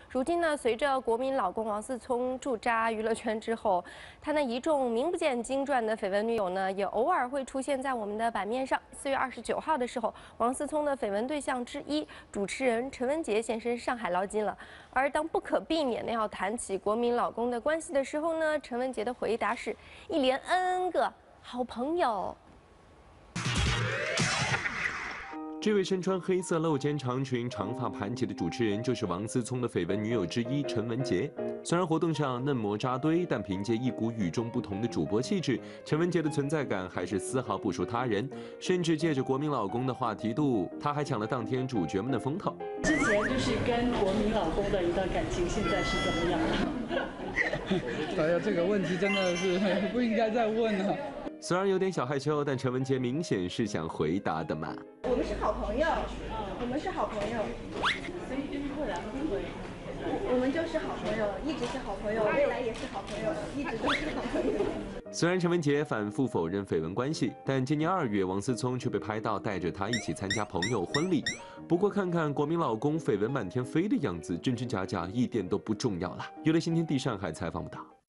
如今呢，随着国民老公王思聪驻扎娱乐圈之后，他那一众名不见经传的绯闻女友呢，也偶尔会出现在我们的版面上。4月29号的时候，王思聪的绯闻对象之一主持人陈文杰现身上海捞金了。而当不可避免的要谈起国民老公的关系的时候呢，陈文杰的回答是一连 N 个好朋友。 这位身穿黑色露肩长裙、长发盘起的主持人，就是王思聪的绯闻女友之一陈文杰。虽然活动上嫩模扎堆，但凭借一股与众不同的主播气质，陈文杰的存在感还是丝毫不输他人。甚至借着国民老公的话题度，他还抢了当天主角们的风头。 之前就是跟国民老公的一段感情，现在是怎么样？ 哎呀，这个问题真的是不应该再问了。 虽然有点小害羞，但陈文杰明显是想回答的嘛。 我们是好朋友，我们是好朋友， 所以就是未来会。 我们就是好朋友，一直是好朋友，未来也是好朋友，一直都是好朋友。 虽然陈文杰反复否认绯闻关系，但今年2月，王思聪却被拍到带着他一起参加朋友婚礼。不过看看国民老公绯闻满天飞的样子，真真假假一点都不重要了。娱乐新天地上海采访报道。